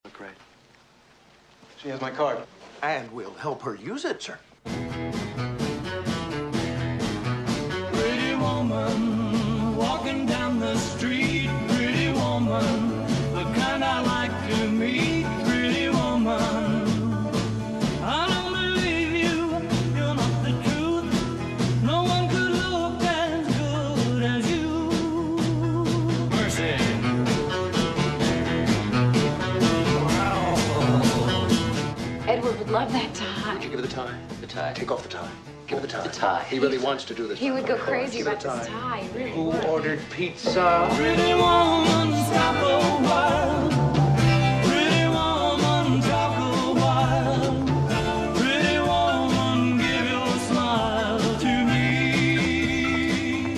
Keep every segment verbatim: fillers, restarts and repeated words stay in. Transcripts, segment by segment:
Great. She has my card. And we'll help her use it, sir. Pretty woman, walking down the street. Pretty woman, the kind I like to meet. Pretty woman, I don't believe you, you're not the truth. No one could look as good as you. Mercy. Edward would love that tie. Would you give her the tie? The tie. Take off the tie. Give her the tie. The tie. He really wants to do this. He would go crazy Give her about the this tie. He really Who would. ordered pizza? Pretty woman, stop a while. Pretty woman, talk a while. Pretty woman, give your smile to me.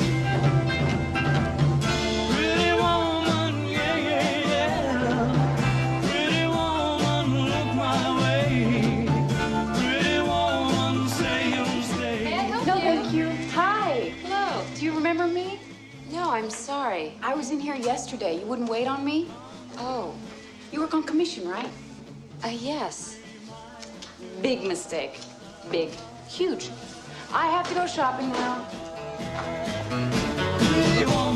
Pretty woman, yeah, yeah, yeah. Pretty woman, look my way. Pretty woman, say you'll stay. May I help no, you? Thank you. Hi. Hello. Do you remember me? No, I'm sorry. I was in here yesterday. You wouldn't wait on me? Oh, You work on commission, right? uh, yes. Big mistake. Big. Huge. I have to go shopping now. Pretty woman.